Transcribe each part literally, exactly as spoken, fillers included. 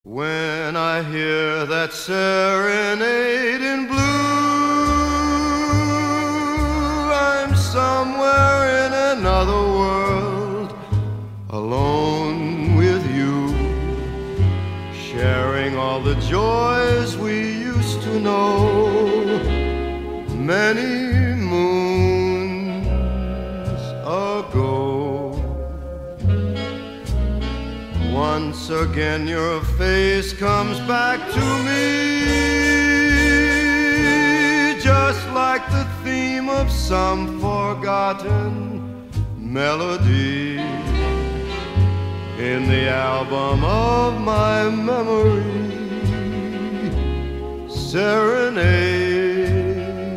When I hear that serenade in blue, I'm somewhere in another world, alone with you, sharing all the joys we used to know many moons ago. Once again your face comes back to me, just like the theme of some forgotten melody in the album of my memory. Serenade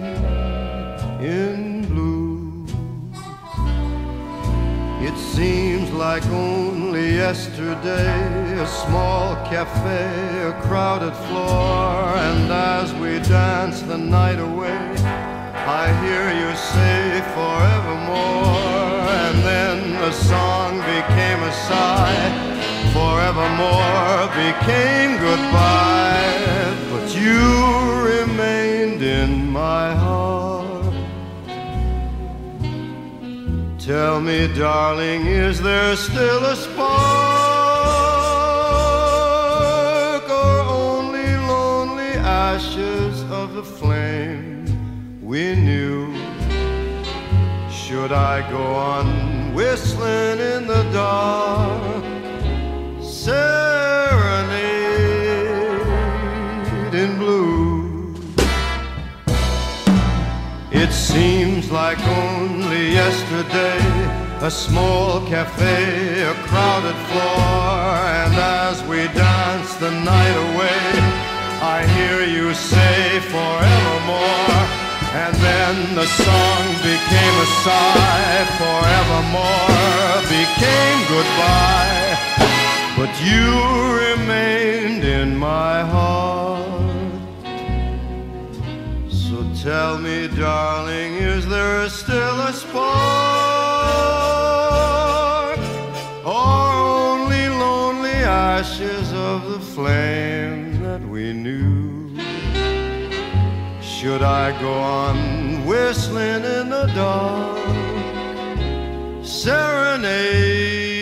in blue. It seems like only yesterday, a small cafe, a crowded floor, and as we dance the night away, I hear you say forevermore, and then the song became a sigh. Forevermore became goodbye, but you remained in my heart. Tell me, darling, is there still a spark, or only lonely ashes of the flame we knew? Should I go on whistling in the dark? Serenade in blue. It seems like only yesterday, a small cafe, a crowded floor, and as we dance the night away, I hear you say forevermore, and then the song became a sigh. Forevermore became goodbye, but you remained in my heart. So tell me, darling, is there still a spark, or only lonely ashes of the flame that we knew? Should I go on whistling in the dark? Serenade